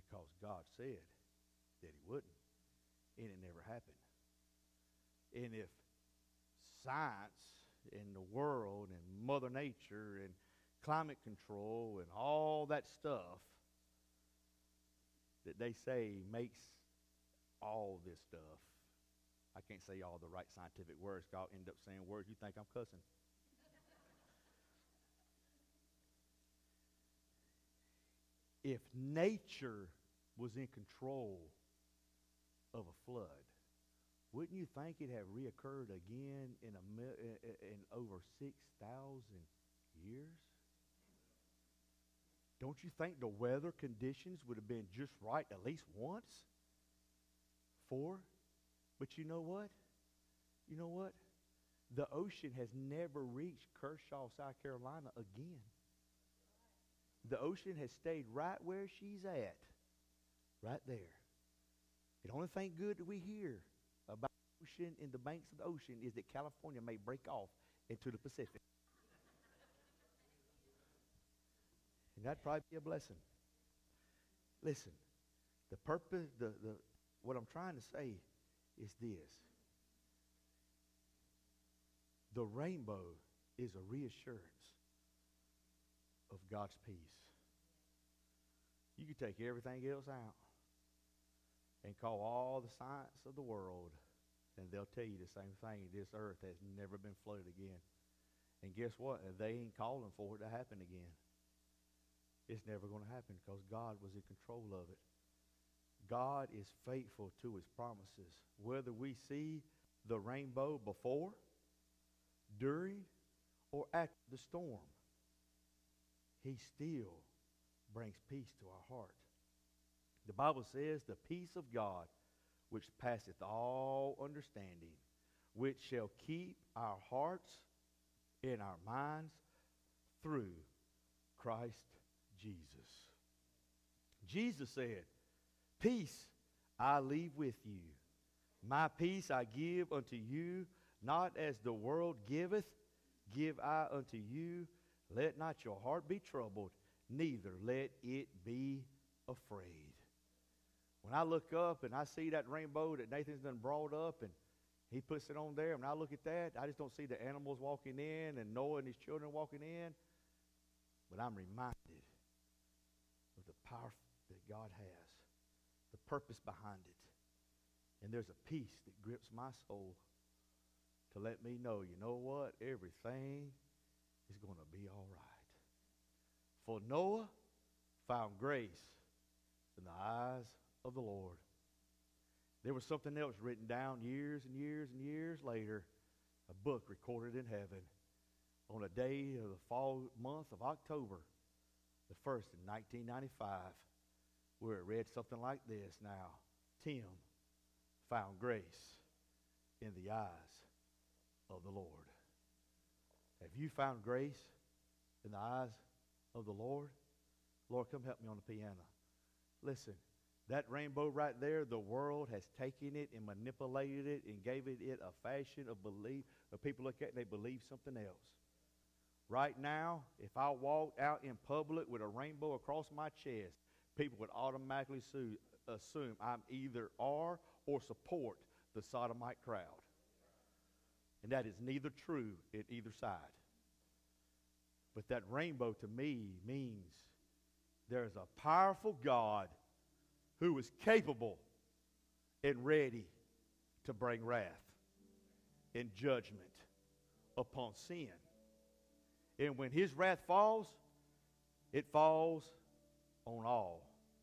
because God said that he wouldn't, and it never happened. And if science and the world and Mother Nature and climate control and all that stuff that they say makes all this stuff, I can't say all the right scientific words, I'll end up saying words you think I'm cussing. If nature was in control of a flood, wouldn't you think it had reoccurred again in over 6,000 years? Don't you think the weather conditions would have been just right at least once? 4? But you know what? You know what? The ocean has never reached Kershaw, South Carolina again. The ocean has stayed right where she's at. Right there. The only thing good that we hear about the ocean and the banks of the ocean is that California may break off into the Pacific. And that'd probably be a blessing. Listen, the purpose, what I'm trying to say is this. The rainbow is a reassurance of God's peace. You can take everything else out and call all the science of the world, and they'll tell you the same thing. This earth has never been flooded again. And guess what? They ain't calling for it to happen again. It's never going to happen because God was in control of it. God is faithful to his promises. Whether we see the rainbow before, during, or after the storm, he still brings peace to our heart. The Bible says, the peace of God, which passeth all understanding, which shall keep our hearts and our minds through Christ Jesus. Jesus said, peace I leave with you. My peace I give unto you, not as the world giveth, give I unto you. Let not your heart be troubled, neither let it be afraid. When I look up and I see that rainbow that Nathan's done brought up and he puts it on there, and I look at that, I just don't see the animals walking in and Noah and his children walking in. But I'm reminded of the power that God has, the purpose behind it. And there's a peace that grips my soul to let me know, you know what? Everything is going to be all right. For Noah found grace in the eyes of the Lord. There was something else written down years and years and years later, a book recorded in heaven on a day of the fall month of October, the 1st in 1995, where it read something like this. Now, Tim found grace in the eyes of the Lord. Have you found grace in the eyes of the Lord? Lord, come help me on the piano. Listen, that rainbow right there, the world has taken it and manipulated it and gave it a fashion of belief. People look at it and they believe something else. Right now, if I walked out in public with a rainbow across my chest, people would automatically assume I'm either are or support the sodomite crowd. And that is neither true at either side. But that rainbow to me means there's a powerful God who is capable and ready to bring wrath and judgment upon sin. And when his wrath falls, it falls on all.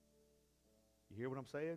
You hear what I'm saying?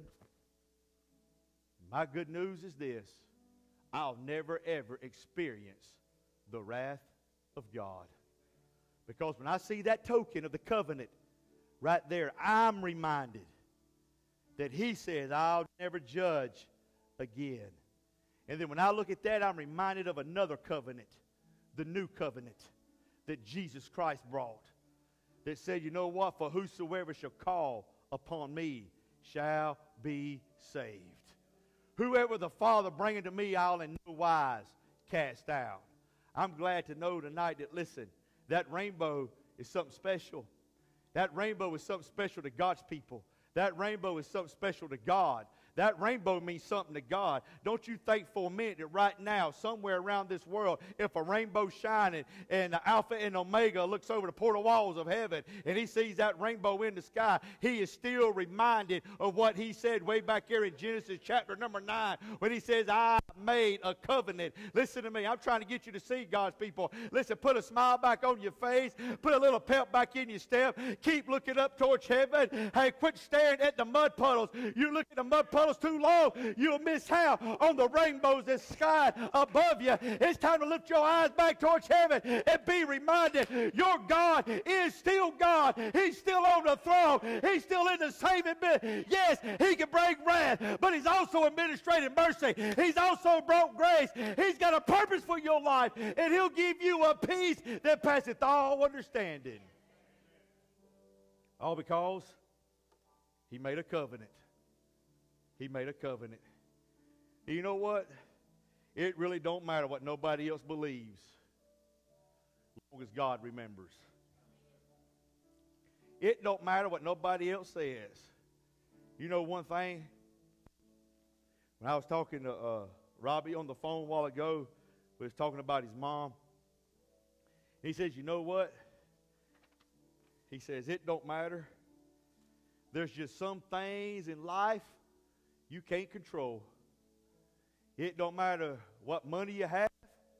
My good news is this. I'll never, ever experience the wrath of God. Because when I see that token of the covenant right there, I'm reminded that he says, I'll never judge again. And then when I look at that, I'm reminded of another covenant, the new covenant that Jesus Christ brought, that said, you know what? For whosoever shall call upon me shall be saved. Whoever the Father bringeth to me, I'll in no wise cast out. I'm glad to know tonight that, listen, that rainbow is something special. That rainbow is something special to God's people. That rainbow is something special to God. That rainbow means something to God. Don't you think for a minute that right now, somewhere around this world, if a rainbow's shining and the Alpha and Omega looks over the portal walls of heaven and he sees that rainbow in the sky, he is still reminded of what he said way back here in Genesis chapter number 9 when he says, I made a covenant. Listen to me. I'm trying to get you to see God's people. Listen, put a smile back on your face. Put a little pep back in your step. Keep looking up towards heaven. Hey, quit staring at the mud puddles. You look at the mud puddles too long, you'll miss out on the rainbows that sky above you. It's time to lift your eyes back towards heaven and be reminded your God is still God. He's still on the throne. He's still in the saving business. Yes, he can bring wrath, but he's also administrated mercy. He's also brought grace. He's got a purpose for your life, and he'll give you a peace that passeth all understanding. All because he made a covenant. He made a covenant. You know what? It really don't matter what nobody else believes, as long as God remembers. It don't matter what nobody else says. You know one thing? When I was talking to Robbie on the phone a while ago, we was talking about his mom. He says, you know what? He says, it don't matter. There's just some things in life you can't control. It don't matter what money you have.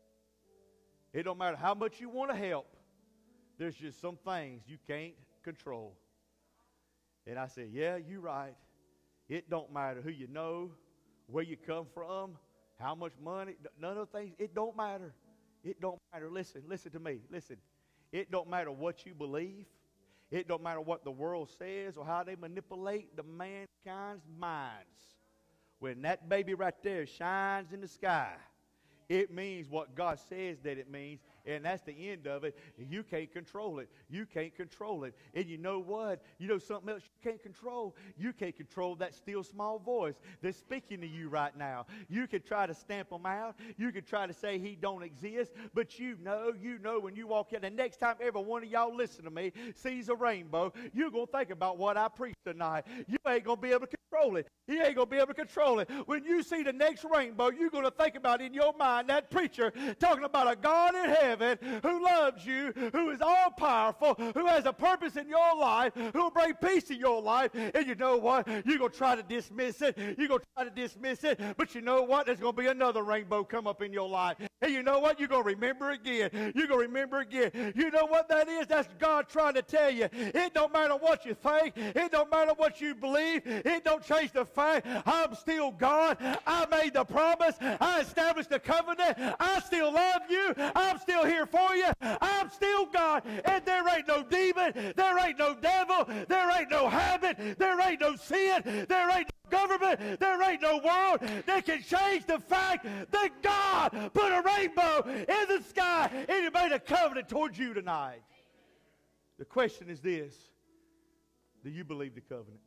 It don't matter how much you want to help. There's just some things you can't control. And I said, yeah, you're right. It don't matter who you know, where you come from, how much money, none of the things. It don't matter. It don't matter. Listen to me. Listen. It don't matter what you believe. It don't matter what the world says or how they manipulate the mankind's minds. When that baby right there shines in the sky, it means what God says that it means, and that's the end of it. You can't control it. You can't control it. And you know what? You know something else you can't control? You can't control that still small voice that's speaking to you right now. You can try to stamp him out. You can try to say he don't exist, but you know when you walk in, the next time every one of y'all listen to me sees a rainbow, you're going to think about what I preached tonight. You ain't going to be able to control it. You ain't going to be able to control it. When you see the next rainbow, you're going to think about in your mind that preacher talking about a God in heaven who loves you, who is all powerful, who has a purpose in your life, who will bring peace in your life. And you know what? You're going to try to dismiss it. You're going to try to dismiss it. But you know what? There's going to be another rainbow come up in your life. And you know what? You're going to remember again. You're going to remember again. You know what that is? That's God trying to tell you. It don't matter what you think. It don't matter what you believe. It don't change the fact I'm still God. I made the promise. I established the covenant. I still love you. I'm still here for you. I'm still God. And there ain't no demon. There ain't no devil. There ain't no habit. There ain't no sin. There ain't no government. There ain't no world that can change the fact that God put a rainbow in the sky and he made a covenant towards you tonight. The question is this. Do you believe the covenant?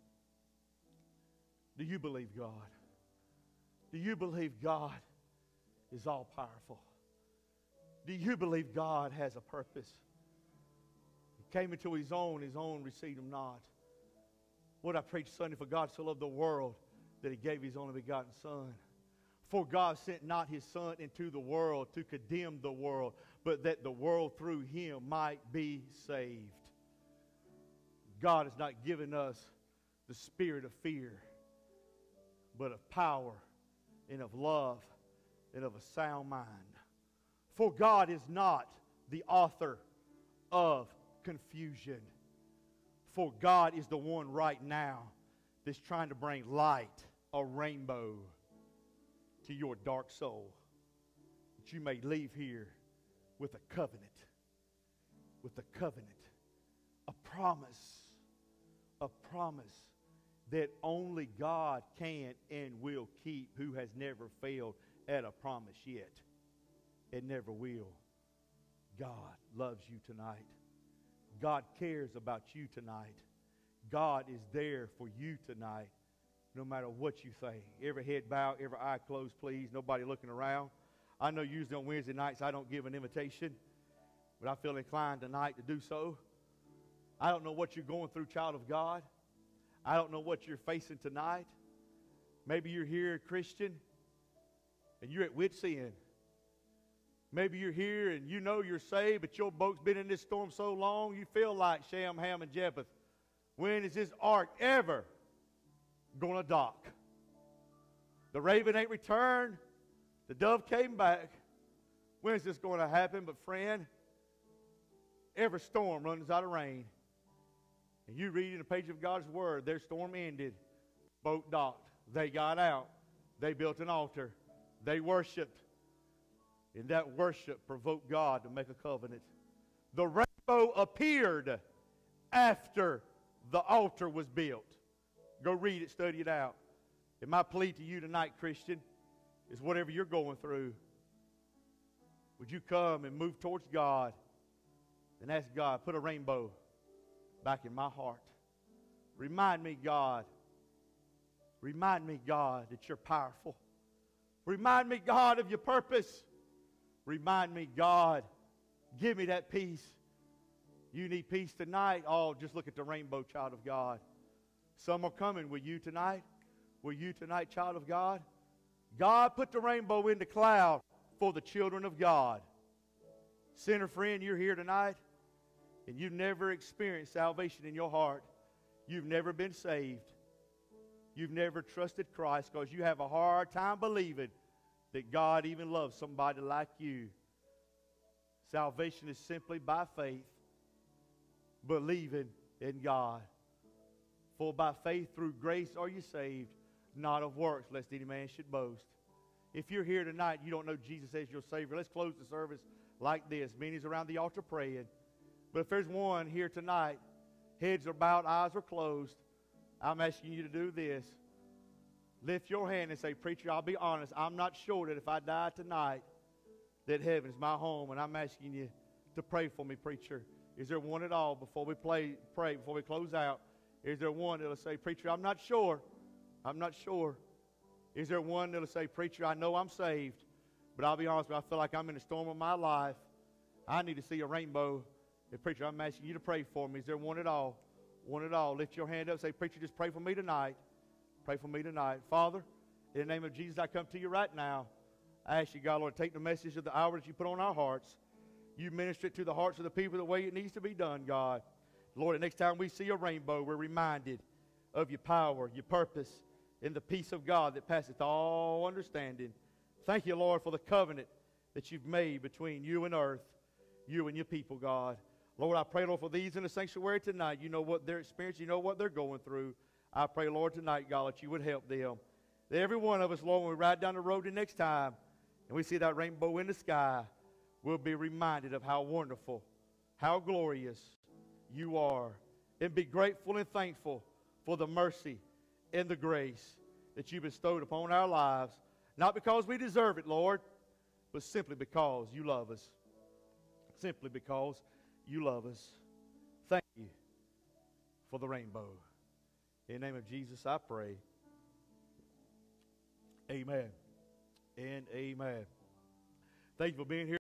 Do you believe God? Do you believe God is all powerful? Do you believe God has a purpose? He came into his own received him not. What I preached Sunday, for God so loved the world that he gave his only begotten Son. For God sent not his Son into the world to condemn the world, but that the world through him might be saved. God has not given us the spirit of fear, but of power and of love and of a sound mind. For God is not the author of confusion. For God is the one right now that's trying to bring light, a rainbow, to your dark soul, that you may leave here with a covenant, a promise that only God can and will keep, who has never failed at a promise yet and never will. God loves you tonight. God cares about you tonight. God is there for you tonight, no matter what you think. Every head bowed, every eye closed, please. Nobody looking around. I know usually on Wednesday nights I don't give an invitation, but I feel inclined tonight to do so. I don't know what you're going through, child of God. I don't know what you're facing tonight. Maybe you're here, Christian, and you're at wit's end. Maybe you're here and you know you're saved, but your boat's been in this storm so long you feel like Shem, Ham, and Japheth. When is this ark ever going to dock? The raven ain't returned. The dove came back. When is this going to happen? But friend, every storm runs out of rain. And you read in the page of God's Word, their storm ended. Boat docked. They got out. They built an altar. They worshiped. And that worship provoked God to make a covenant. The rainbow appeared after the altar was built. Go read it, study it out. And my plea to you tonight, Christian, is whatever you're going through, would you come and move towards God and ask God, put a rainbow back in my heart. Remind me, God, that you're powerful. Remind me, God, of your purpose. Remind me, God, give me that peace. You need peace tonight? Oh, just look at the rainbow, child of God. Some are coming. Will you tonight? Will you tonight, child of God? God put the rainbow in the cloud for the children of God. Sinner friend, you're here tonight, and you've never experienced salvation in your heart. You've never been saved. You've never trusted Christ because you have a hard time believing that God even loves somebody like you. Salvation is simply by faith, believing in God. For by faith through grace are you saved, not of works, lest any man should boast. If you're here tonight and you don't know Jesus as your Savior, let's close the service like this. Many's around the altar praying. But if there's one here tonight, heads are bowed, eyes are closed, I'm asking you to do this. Lift your hand and say, preacher, I'll be honest, I'm not sure that if I die tonight, that heaven's my home, and I'm asking you to pray for me, preacher. Is there one at all before we pray, before we close out? Is there one that'll say, preacher, I'm not sure. I'm not sure. Is there one that'll say, preacher, I know I'm saved, but I'll be honest with you, I feel like I'm in a storm of my life. I need to see a rainbow. And preacher, I'm asking you to pray for me. Is there one at all? One at all. Lift your hand up and say, preacher, just pray for me tonight. Pray for me tonight. Father, in the name of Jesus, I come to you right now. I ask you, God, Lord, take the message of the hour that you put on our hearts. You minister it to the hearts of the people the way it needs to be done, God. Lord, the next time we see a rainbow, we're reminded of your power, your purpose, and the peace of God that passeth all understanding. Thank you, Lord, for the covenant that you've made between you and earth, you and your people, God. Lord, I pray, Lord, for these in the sanctuary tonight. You know what they're experiencing. You know what they're going through. I pray, Lord, tonight, God, that you would help them. That every one of us, Lord, when we ride down the road the next time and we see that rainbow in the sky, we'll be reminded of how wonderful, how glorious you are. And be grateful and thankful for the mercy and the grace that you bestowed upon our lives. Not because we deserve it, Lord, but simply because you love us. Simply because you love us. Thank you for the rainbow. In the name of Jesus, I pray. Amen and amen. Thank you for being here.